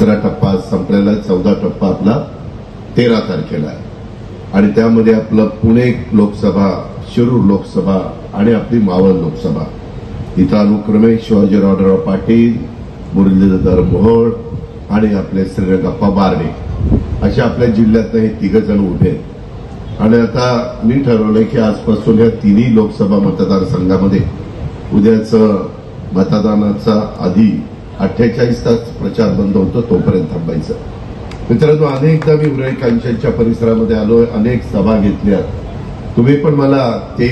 तिसरा टप्पा संपलेला, 14 टप्पा आपला 13 तारखेला आहे आणि त्यामध्ये आपलं पुणे लोकसभा, शिरूर लोकसभा आणि आपली मावळ लोकसभा इथं अनुक्रमे शिवाजीराव पाटील, मुरलीधर मोहोळ आणि आपले श्रीरंगप्पा बारणे अशा आपल्या जिल्ह्यात हे 3 जण उभे आहेत। आणि आता मी ठरवलंय की आजपासून या तिन्ही लोकसभा मतदारसंघामध्ये उद्याचं मतदानाचा आधी 48 तास प्रचार बंद होतो तोपर्यंत थांबायचं। मित्रांनो, अनेकदा मी उरळी कांचनच्या परिसरामध्ये आलोय, अनेक सभा घेतल्यात। तुम्ही पण मला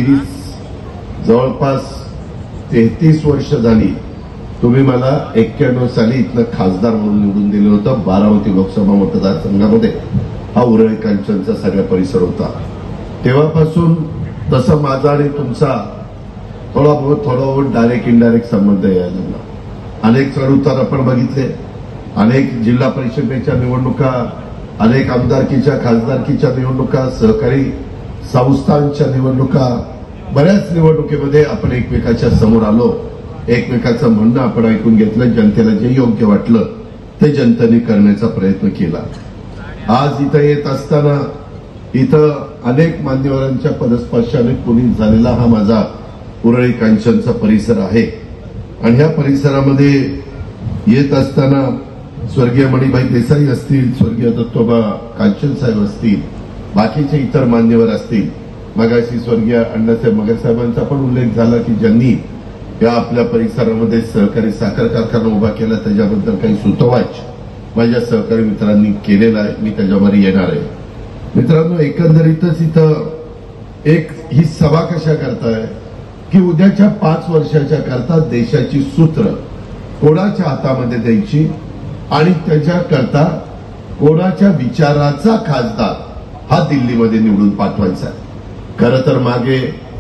जवळपास 33 वर्ष झाली तुम्ही मला 91 साली इथनं खासदार म्हणून निवडून दिलं होतं। बारामती लोकसभा मतदारसंघामध्ये हा उरळी कांचनचा सगळा परिसर होता। तेव्हापासून तसं माझा आणि तुमचा थोडा बहुत डायरेक्ट इनडायरेक्ट संबंध यायला लागला। अनेक चढउतार आपण बघितले, अनेक जिल्हा परिषदेच्या निवडणुका, अनेक आमदारकीच्या खासदारकीच्या निवडणुका, सहकारी संस्थांच्या निवडणुका, बऱ्याच निवडणुकीमध्ये आपण एकमेकाच्या समोर आलो, एकमेकाचं म्हणणं आपण ऐकून घेतलं, जनतेला जे योग्य वाटलं ते जनतेने करण्याचा प्रयत्न केला। आज इथं येत असताना इथं अनेक मान्यवरांच्या पदस्पर्शाने पुनीत झालेला हा माझा उरळी कांचनचा परिसर आहे आणि ह्या परिसरामध्ये येत असताना स्वर्गीय मणिभाई देसाई असतील, स्वर्गीय दत्तोबा कांचन साहेब असतील, बाकीचे इतर मान्यवर असतील, मगाशी स्वर्गीय अण्णासाहेब मगर साहेबांचा पण उल्लेख झाला की ज्यांनी या आपल्या परिसरामध्ये सहकारी साखर कारखाना उभा केला, त्याच्याबद्दल काही सुतोवाच माझ्या सहकारी मित्रांनी केलेला आहे, मी त्याच्यावर येणार आहे। मित्रांनो, एकंदरीतच इथं ही सभा कशा करताय की उद्याच्या 5 वर्षाच्या करता देशाची सूत्र कोणाच्या हातामध्ये द्यायची आणि त्याच्याकरता कोणाच्या विचाराचा खासदार हा दिल्लीमध्ये निवडून पाठवायचा। खरं तर मागे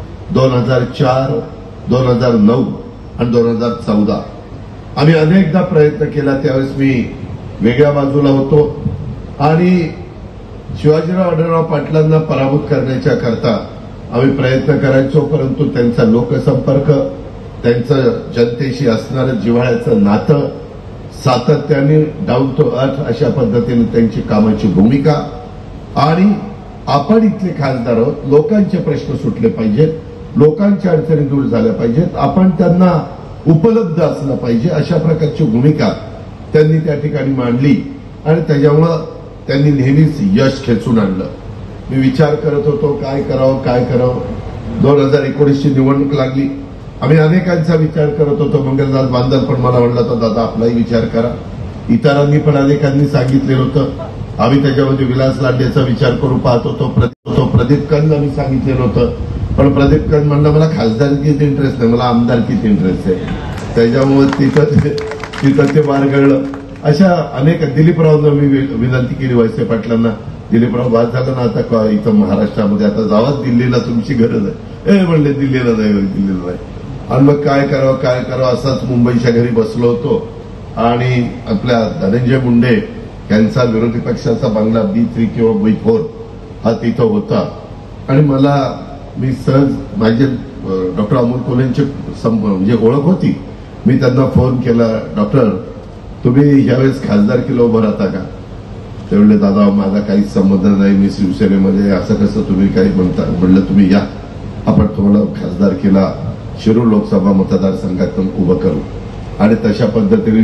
2004, 2009 आणि 2014 आम्ही अनेकदा प्रयत्न केला। त्यावेळेस मी वेगळ्या बाजूला होतो आणि शिवाजीराव पाटलांना पराभूत करण्याच्या करता आम्ही प्रयत्न करायचो, परंतु त्यांचा लोकसंपर्क, त्यांचं जनतेशी असणारं जिव्हाळ्याचं नातं, सातत्याने डाऊन टू अर्थ अशा पद्धतीने त्यांची कामाची भूमिका आणि आपण इथले खासदार आहोत, लोकांचे प्रश्न सुटले पाहिजेत, लोकांच्या अडचणी दूर झाल्या पाहिजेत, आपण त्यांना उपलब्ध असलं पाहिजे अशा प्रकारची भूमिका त्यांनी त्या ठिकाणी मांडली आणि त्याच्यामुळं त्यांनी नेहमीच यश खेचून आणलं। मी विचार करत होतो काय करावं। 2019ची निवडणूक लागली, आम्ही अनेकांचा विचार करत होतो। मंगलदास बांदल पण मला म्हणलं होतं दादा आपलाही विचार करा, इतरांनी पण अनेकांनी सांगितलेलं होतं। आम्ही त्याच्यामध्ये विलास लांडेचा विचार करू पाहत होतो, प्रदीप कंद आम्ही सांगितलेलं होतं, पण प्रदीप कंद म्हणलं मला खासदारकीत इंटरेस्ट नाही, मला आमदारकीत इंटरेस्ट आहे, त्याच्यामुळे तिथं ते बारगळलं। अशा अनेक दिलीपरावांना मी विनंती केली वळसे पाटलांना, दिलीपराव बाद झालं ना आता इथं महाराष्ट्रामध्ये, आता जावाच दिल्लीला, तुमची गरज आहे। म्हणले दिल्लीला नाही। आणि मग काय करावं असाच मुंबईच्या घरी बसलो होतो आणि आपल्या धनंजय मुंडे यांचा विरोधी पक्षाचा बंगला B3 किंवा B4 हा तिथं होता आणि मी सहज माझे डॉक्टर अमोल कोल्हेंची म्हणजे ओळख होती, मी त्यांना फोन केला, डॉक्टर तुम्ही यावेळेस खासदारकीला उभं राहता का? ते म्हणले दादा माझा काहीच संबंध नाही, मी शिवसेनेमध्ये, असं कसं तुम्ही काही म्हणता? म्हणलं तुम्ही या, आपण तुम्हाला खासदारकीला शिरूर लोकसभा मतदारसंघातून उभं करू। आणि तशा पद्धतीने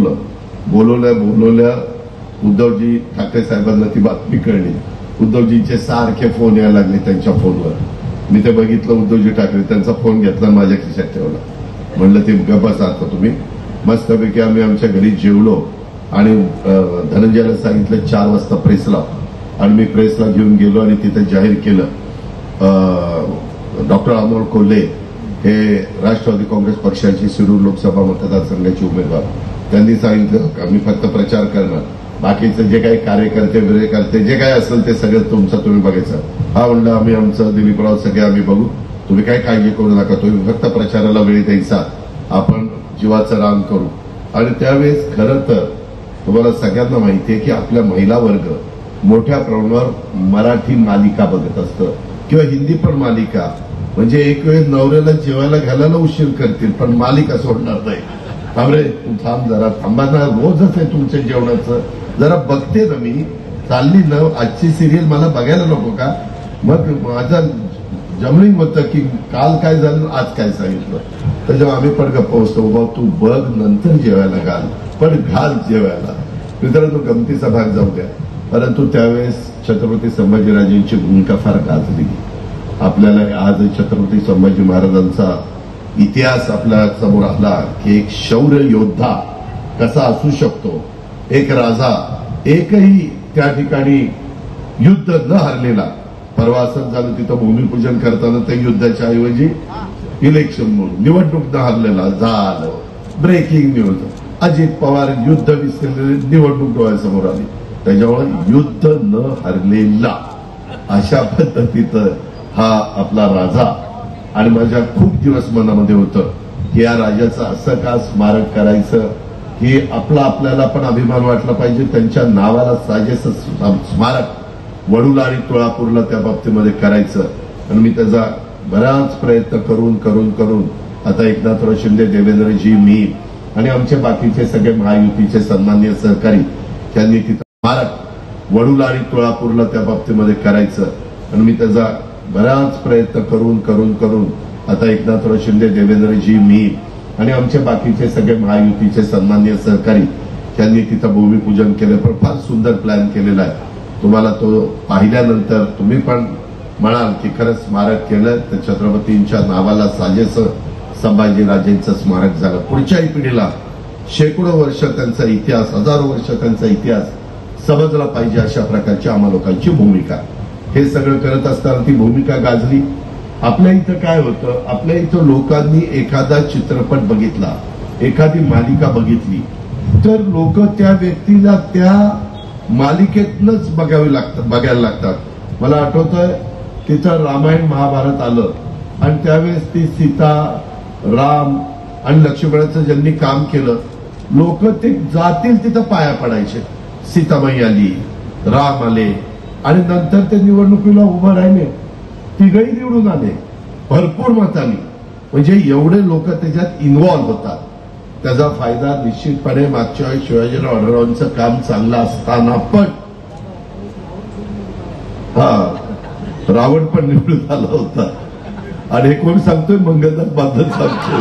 बोलवल्या उद्धवजी ठाकरे साहेबांना ती बातमी कळली, उद्धवजींचे सारखे फोन यायला लागले त्यांच्या फोनवर, मी ते बघितलं उद्धवजी ठाकरे, त्यांचा फोन घेतला माझ्या खिशात ठेवला, म्हणलं ते गप्पा सारखं तुम्ही। मस्तपैकी आम्ही आमच्या घरी जेवलो आणि धनंजयला सांगितलं 4 वाजता प्रेसला, आणि मी प्रेसला घेऊन गेलो आणि तिथे जाहीर केलं डॉक्टर अमोल कोल्हे हे राष्ट्रवादी काँग्रेस पक्षाची शिरूर लोकसभा मतदारसंघाचे उमेदवार। त्यांनी सांगितलं मी फक्त प्रचार करणार, बाकीचे जे काही कार्यकर्ते जे काही असेल ते सगळं तुम्ही बघायचं। हा म्हणलं आम्ही आमचं दिलीपराव सगळे आम्ही बघू, तुम्ही काही काळजी करू नका, तुम्ही फक्त प्रचाराला वेळ द्यायचा, आपण जीवाचं रान करू। आणि त्यावेळेस खरं तर तुम्हाला सगळ्यांना माहिती आहे की आपल्या महिला वर्ग मोठ्या प्रमाणावर मराठी मालिका बघत असतं किंवा हिंदी पण मालिका, म्हणजे एक वेळ नवऱ्याला जेवायला घालायला उशीर करतील पण मालिका सोडणार नाही, थांब रे, तू थांब जरा, थांबा ना, रोजच आहे तुमच्या जेवणाचं. जरा बघते ना मी, चालली ना आजची सिरियल, मला बघायला नको का? मग माझं जमलिंग होतं की काल काय झालं, आज काय सांगितलं. त्याच्यावर आम्ही पण गप्पा बसतो, बाबा तू बघ, नंतर जेवायला घाल, पण घाल जेवायला. मित्रांनो, गमतीचा भाग जाऊ द्या, परंतु त्यावेळेस छत्रपती संभाजीराजेंची भूमिका फार गाजली. आपल्याला आज छत्रपती संभाजी महाराजांचा इतिहास आपल्या समोर आला की एक शौर्य योद्धा कसा असू शकतो, एक राजा, एकही त्या ठिकाणी युद्ध न हरलेला. परवा असंच झालं, तिथं भूमिपूजन करताना ते युद्धाच्या ऐवजी इलेक्शन म्हणून निवडणूक न हरलेला झालं. ब्रेकिंग न्यूज, अजित पवार युद्ध विसरलेले, निवडणूक डोळ्यासमोर आली. त्याच्यामुळे युद्ध न हरलेला अशा पद्धतीचं हा आपला राजा. आणि माझ्या खूप दिवस मनामध्ये होतं की या राजाचं असं का स्मारक करायचं की आपल्याला पण अभिमान वाटला पाहिजे. त्यांच्या नावाला साजेसं स्मारक वडूला आणि तुळापूरला त्या बाबतीमध्ये करायचं. आणि मी त्याचा बराच प्रयत्न करून आता एकनाथराव शिंदे, देवेंद्रजी, मी आणि आमचे बाकीचे सगळे महायुतीचे सन्माननीय सहकारी त्यांनी तिथं स्मारक वडूला आणि तुळापूरला त्या बाबतीमध्ये करायचं. आणि मी त्याचा बराच प्रयत्न करून आता एकनाथराव शिंदे, देवेंद्रजी, मी आणि आमचे बाकीचे सगळे महायुतीचे सन्माननीय सहकारी त्यांनी तिथं भूमिपूजन केलं. पण फार सुंदर प्लॅन केलेला आहे. तुम्हाला तो पाहिल्यानंतर तुम्ही पण म्हणाल की खरंच स्मारक केलं तर छत्रपतींच्या नावाला साजेसं संभाजीराजेंचं स्मारक झालं. पुढच्याही पिढीला शेकडो वर्ष त्यांचा इतिहास, हजारो वर्ष त्यांचा इतिहास समजला पाहिजे, अशा प्रकारची आम्हा लोकांची भूमिका. हे सगळं करत असताना ती भूमिका गाजली. आपल्या इथं काय होतं, आपल्या इथं लोकांनी एखादा चित्रपट बघितला, एखादी मालिका बघितली, तर लोक त्या व्यक्तीला त्या मालिकेतनच बघायला लागतात. मला आठवतंय तिथं रामायण महाभारत आलं आणि त्यावेळेस ती सीता, राम आणि लक्ष्मणाचं ज्यांनी काम केलं, लोक ते जातील तिथं पाया पडायचे. सीताबाई आली, राम आले आणि नंतर ते निवडणुकीला उभं राहिले, तिघही निवडून आले भरपूर मतांनी. म्हणजे एवढे लोक त्याच्यात इन्व्हॉल्व्ह होतात. त्याचा फायदा निश्चितपणे मागच्या वेळी शिवाजीराव आढळरावांचं काम चांगलं असताना पण रावण पण निवडून आला होता. आणि हे कोण सांगतोय, मंगलदास बांधत सांगतोय.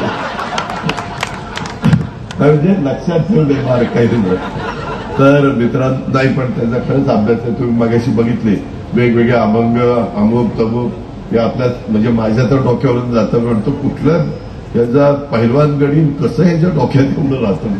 म्हणजे लक्षात ठेवले मार काही. तर मित्रांनो, नाही पण त्याचा खरंच अभ्यास आहे. तुम्ही मगाशी बघितले वेगवेगळे अभंग, अमुक तमुक, हे आपल्या म्हणजे माझ्या तर डोक्यावरून जातं. म्हणतो कुठलं याचा पहिलवान गडी कसं ह्याच्या डोक्यात येऊन राहतं.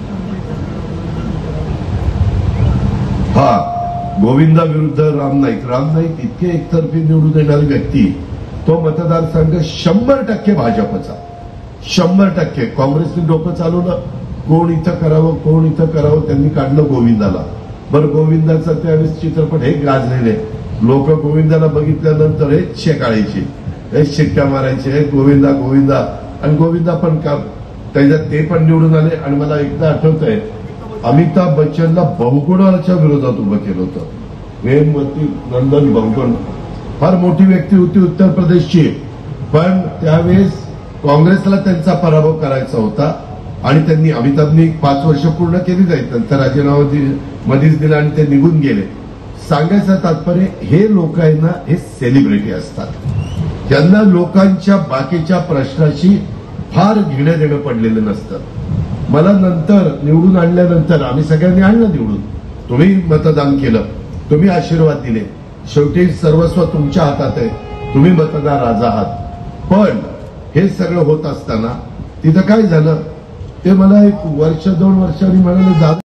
गोविंदा विरुद्ध राम नाईक इतके एकतर्फी निवडून येणारी व्यक्ती. तो मतदारसंघ 100% भाजपचा, 100%. काँग्रेसने डोकं चालवलं, कोण इथं करावं, त्यांनी काढलं गोविंदाला. बरं, गोविंदाचा त्यावेळेस चित्रपट हे गाजलेले. लोक गोविंदाला बघितल्यानंतर हेच शेकाळायचे, हेच शिट्ट्या मारायचे, हे गोविंदा. आणि गोविंदा पण का त्याच्यात ते पण निवडून आले. आणि मला एकदा आठवतंय, अमिताभ बच्चनला बहुगुणाच्या विरोधात उभं केलं होतं. वेमवती नंदन बहुगुण फार मोठी व्यक्ती होती उत्तर प्रदेशची, पण त्यावेळेस काँग्रेसला त्यांचा पराभव करायचा होता. आणि त्यांनी, अमिताभनी 5 वर्ष पूर्ण केली जाईल, त्यांचा राजीनामा मध्येच दिला आणि ते निघून गेले. सांगायचं तात्पर्य, हे लोक आहे ना, हे सेलिब्रिटी असतात. त्यांना लोकांच्या बाकीच्या प्रश्नाशी फार घेणं देणं पडलेलं नसतं. मला नंतर निवडून आणल्यानंतर, आम्ही सगळ्यांनी आणलं निवडून, तुम्ही मतदान केलं, तुम्ही आशीर्वाद दिले, शेवटी सर्वस्व तुमच्या हातात आहे, तुम्ही मतदार राजा आहात. पण हे सगळं होत असताना तिथं काय झालं, ते मला 1-2 वर्षांनी म्हणाले,